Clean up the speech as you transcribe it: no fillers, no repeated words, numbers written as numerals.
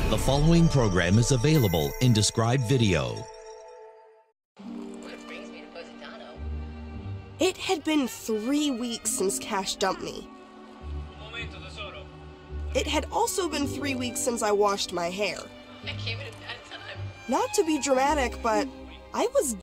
The following program is available in described video. What brings me to Positano? It had been 3 weeks since Cash dumped me. It had also been 3 weeks since I washed my hair. I came at a bad time. Not to be dramatic, but I was